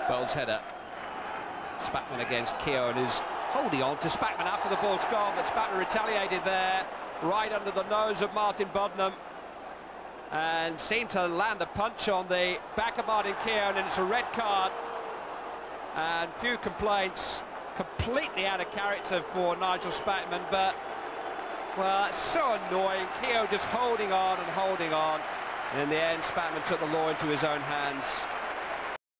Bowles header. Spackman against Keown, who's holding on to Spackman after the ball's gone, but Spackman retaliated there, right under the nose of Martin Budnam, and seemed to land a punch on the back of Martin Keown, and it's a red card. And few complaints, completely out of character for Nigel Spackman, but, well, it's so annoying. Keown just holding on and holding on. And in the end, Spackman took the law into his own hands.